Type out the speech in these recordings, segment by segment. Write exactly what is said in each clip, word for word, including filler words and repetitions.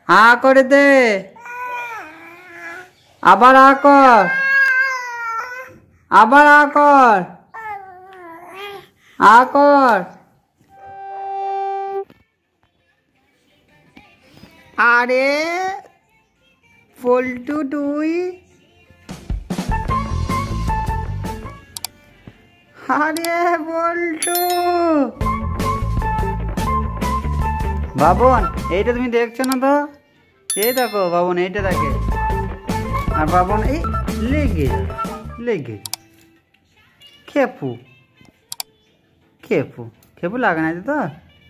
আ করে দে, আবার আ কর, আবার আ কর, আ কর। আরে পল্টু তুই, আরে বল্টু। বাবন এইটা তুমি দেখছো না তো? এই দেখো বাবন, এইটা দেখে। আর বাবন এই লেগে লেগে খেপু খেপু খেপু লাগে না তো।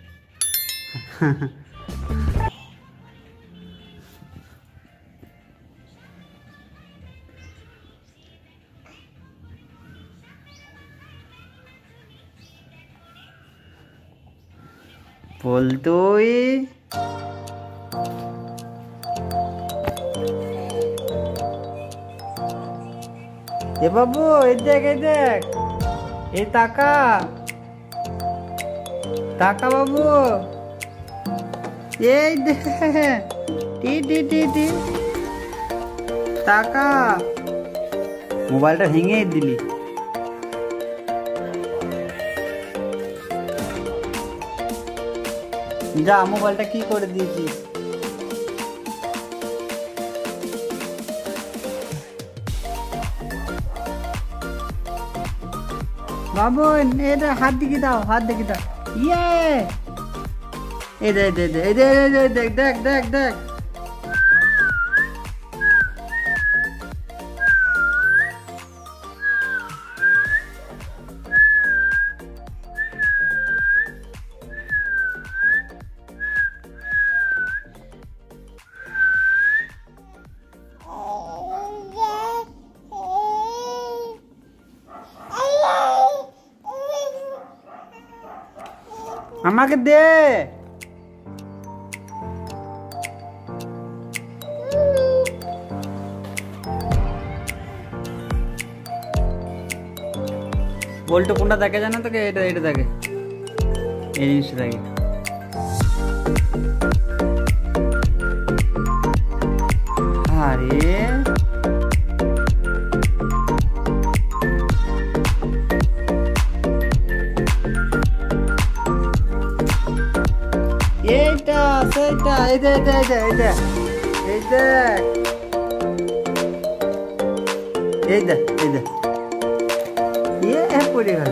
পল্টুই এ বাবু, এই দেখ এই দেখ, এই তাকা তাকা বাবু, এই দেখ, টি টি টি টি তাকা। মোবাইলটা ভেঙে দিলি। যা, মোবাইলটা কি করে দিয়েছিস? বাবু এটা হাত দিকে দাও, হাত দিকে দাও। ইয়ে এই দে দে দে, এই দে দেখ দেখ দেখ দেখ। আমাকে দে। বল্টু কোনটা দেখে জানো তোকে? এটা এটা দেখে, এই জিনিসটা দেখে। আরে এইটা সেইটা, এই দে এই দে এই দে এই দে এই দে এই দে, ইয়ে পড়ে গেল।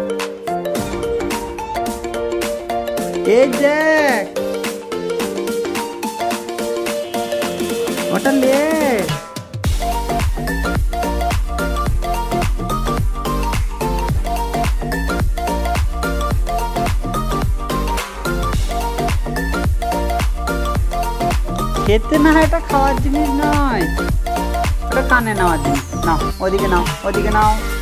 এই দেখ, ওটা লে। খেতে না, এটা খাওয়ার জিনিস নয়, ওটা কানে নেওয়ার জিনিস। নাও ওদিকে নাও, ওদিকে নাও।